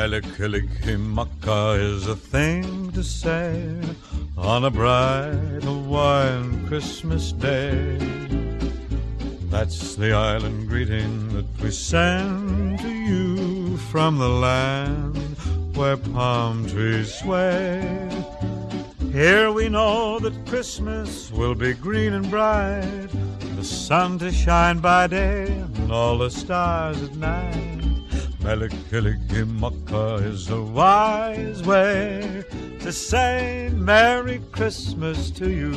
Mele Kalikimaka is a thing to say on a bright Hawaiian Christmas day. That's the island greeting that we send to you from the land where palm trees sway. Here we know that Christmas will be green and bright, the sun to shine by day and all the stars at night. Mele Kalikimaka is a wise way to say Merry Christmas to you.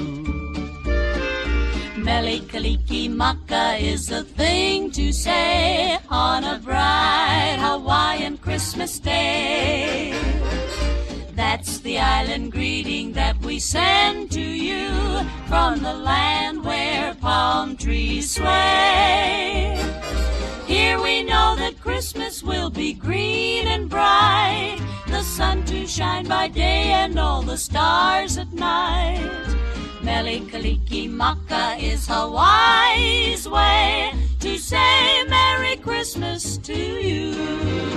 Mele Kalikimaka is a thing to say on a bright Hawaiian Christmas day. That's the island greeting that we send to you from the land where palm trees sway. Here we know that Christmas will be green and bright, the sun to shine by day and all the stars at night. Mele Kalikimaka is Hawaii's way to say Merry Christmas to you.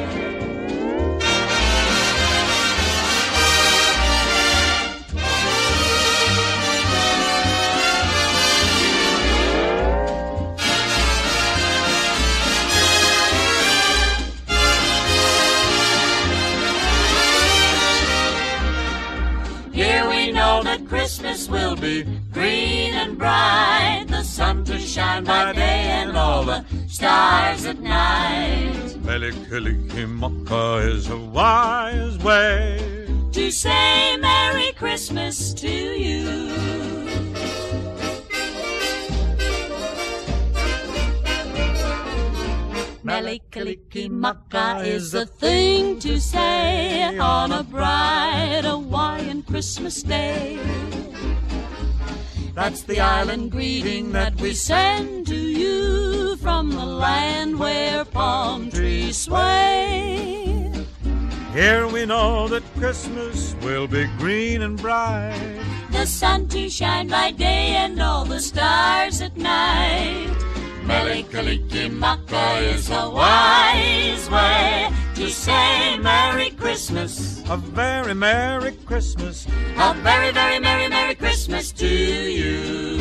Here we know that Christmas will be green and bright, the sun to shine by day and all the stars at night. Mele Kalikimaka is a wise way to say Merry Christmas to you. Mele Kalikimaka is a thing to say on a bright Hawaiian Christmas day. That's the island greeting that we send to you from the land where palm trees sway. Here we know that Christmas will be green and bright, the sun to shine by day and all the stars at night. Mele Kalikimaka is a wise way to say Merry Christmas. A very Merry Christmas. A very, very Merry, Merry Christmas to you.